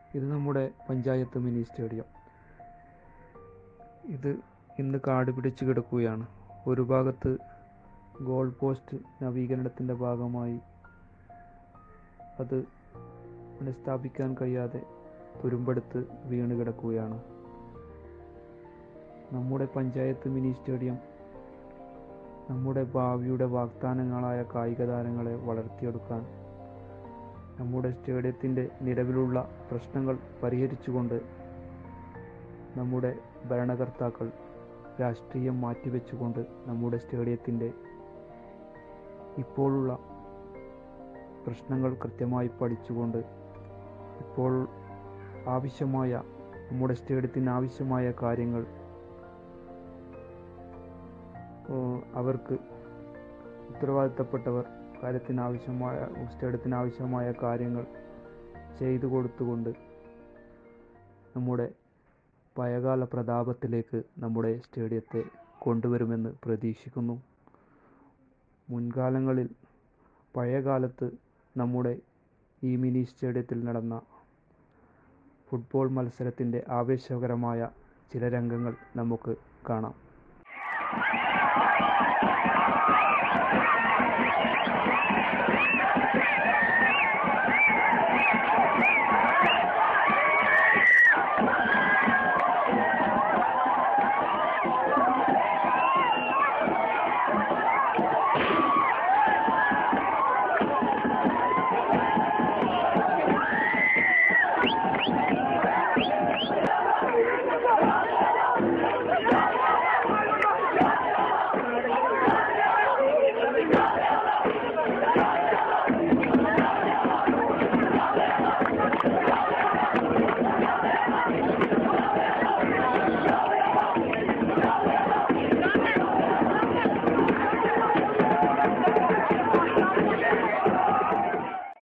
ഇത് നമ്മുടെ panchayat mini stadium. ഇത് ഇന്ന് കാട് പിടിച്ച് കിടക്കുകയാണ്. ഒരു ഭാഗത്ത് ഗോൾ പോസ്റ്റ് നവീകരണത്തിൻ്റെ ഭാഗമായി അത് പുനഃസ്ഥാപിക്കാൻ കഴിയാതെ തുരുമ്പെടുത്ത് വീണ് കിടക്കുകയാണ്. നമ്മുടെ പഞ്ചായത്ത് മിനി സ്റ്റേഡിയം നമ്മുടെ ഭാവിയുടെ വാഗ്ദാനങ്ങളായ കായിക താരങ്ങളെ വളർത്തിയെടുക്കാൻ, നമ്മുടെ സ്റ്റേഡിയത്തിൻ്റെ നിലവിലുള്ള പ്രശ്നങ്ങൾ പരിഹരിച്ചുകൊണ്ട് നമ്മുടെ ഭരണകർത്താക്കൾ രാഷ്ട്രീയം മാറ്റിവെച്ചുകൊണ്ട് നമ്മുടെ സ്റ്റേഡിയത്തിൻ്റെ ഇപ്പോഴുള്ള പ്രശ്നങ്ങൾ കൃത്യമായി പഠിച്ചുകൊണ്ട് ഇപ്പോൾ നമ്മുടെ സ്റ്റേഡിയത്തിന് ആവശ്യമായ കാര്യങ്ങൾ അവർക്ക് ഉത്തരവാദിത്തപ്പെട്ടവർ സ്റ്റേഡിയത്തിന് ആവശ്യമായ കാര്യങ്ങൾ ചെയ്തു കൊടുത്തുകൊണ്ട് നമ്മുടെ പഴയകാല പ്രതാപത്തിലേക്ക് നമ്മുടെ സ്റ്റേഡിയത്തെ കൊണ്ടുവരുമെന്ന് പ്രതീക്ഷിക്കുന്നു. മുൻകാലങ്ങളിൽ പഴയകാലത്ത് നമ്മുടെ ഈ മിനി സ്റ്റേഡിയത്തിൽ നടന്ന ഫുട്ബോൾ മത്സരത്തിൻ്റെ ആവേശകരമായ ചില രംഗങ്ങൾ നമുക്ക് കാണാം.